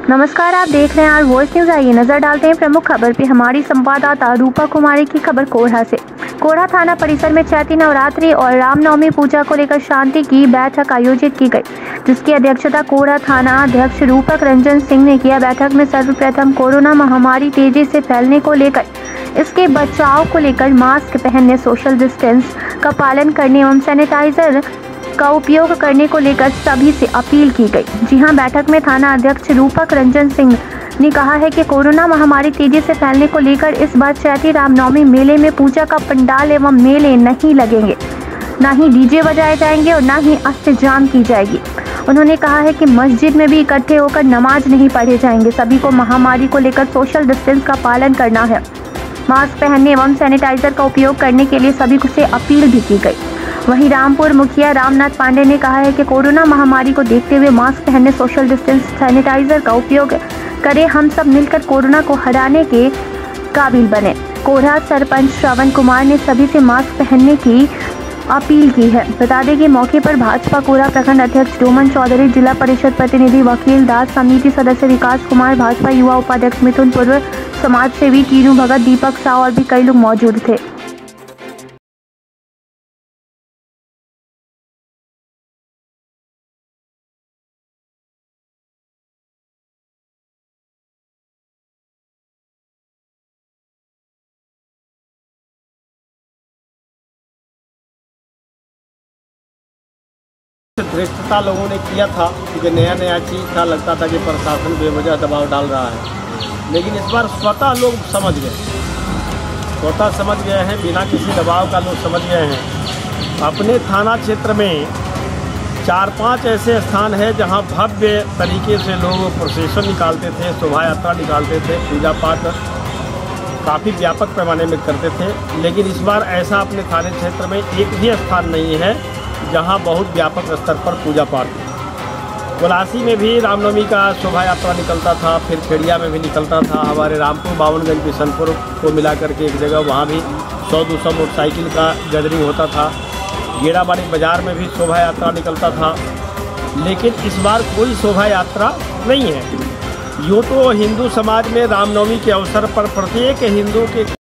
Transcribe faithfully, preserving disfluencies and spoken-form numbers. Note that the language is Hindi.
नमस्कार, आप देख रहे हैं आर वॉइस न्यूज। आइए नजर डालते हैं प्रमुख खबर पे। हमारी संवाददाता रूपा कुमारी की खबर कोढ़ा से। कोढ़ा थाना परिसर में चैती नवरात्रि और रामनवमी पूजा को लेकर शांति की बैठक आयोजित की गई, जिसकी अध्यक्षता कोढ़ा थाना अध्यक्ष रूपक रंजन सिंह ने किया। बैठक में सर्वप्रथम कोरोना महामारी तेजी से फैलने को लेकर इसके बचाव को लेकर मास्क पहनने, सोशल डिस्टेंस का पालन करने एवं सैनिटाइजर का उपयोग करने को लेकर सभी से अपील की गई। जी हां, बैठक में थाना अध्यक्ष रूपक रंजन सिंह ने कहा है कि कोरोना महामारी तेजी से फैलने को लेकर इस बार चैती रामनवमी मेले में पूजा का पंडाल एवं मेले नहीं लगेंगे, न ही डीजे बजाए जाएंगे और न ही अष्टजाम की जाएगी। उन्होंने कहा है कि मस्जिद में भी इकट्ठे होकर नमाज नहीं पढ़े जाएंगे। सभी को महामारी को लेकर सोशल डिस्टेंस का पालन करना है। मास्क पहनने एवं सैनिटाइजर का उपयोग करने के लिए सभी से अपील भी की गई। वहीं रामपुर मुखिया रामनाथ पांडे ने कहा है कि कोरोना महामारी को देखते हुए मास्क पहनने, सोशल डिस्टेंस, सैनिटाइजर का उपयोग करें। हम सब मिलकर कोरोना को हराने के काबिल बने। कोढ़ा सरपंच श्रवण कुमार ने सभी से मास्क पहनने की अपील की है। बता दें कि मौके पर भाजपा कोढ़ा प्रखंड अध्यक्ष डोमन चौधरी, जिला परिषद प्रतिनिधि वकील दास, समिति सदस्य विकास कुमार, भाजपा युवा उपाध्यक्ष मिथुन, पूर्व समाज सेवी टीनू भगत, दीपक साव और भी कई लोग मौजूद थे। भ्रष्टता लोगों ने किया था, क्योंकि नया नया चीज़ था, लगता था कि प्रशासन बेवजह दबाव डाल रहा है। लेकिन इस बार स्वतः लोग समझ गए, स्वतः समझ गए हैं, बिना किसी दबाव का लोग समझ गए हैं। अपने थाना क्षेत्र में चार पांच ऐसे स्थान हैं जहां भव्य तरीके से लोग प्रोसेशन निकालते थे, शोभा यात्रा निकालते थे, पूजा पाठ काफ़ी व्यापक पैमाने में करते थे। लेकिन इस बार ऐसा अपने थाने क्षेत्र में एक भी स्थान नहीं है जहां बहुत व्यापक स्तर पर पूजा पाठ। कोलासी में भी रामनवमी का शोभा यात्रा निकलता था, फिर खेड़िया में भी निकलता था, हमारे रामपुर, बावनगंज, बिशनपुर को मिला करके एक जगह वहां भी सौ दो सौ मोटरसाइकिल का गैदरिंग होता था। गेड़ाबाड़ी बाज़ार में भी शोभा यात्रा निकलता था। लेकिन इस बार कोई शोभा यात्रा नहीं है। यूँ तो हिंदू समाज में रामनवमी के अवसर पर प्रत्येक हिंदू के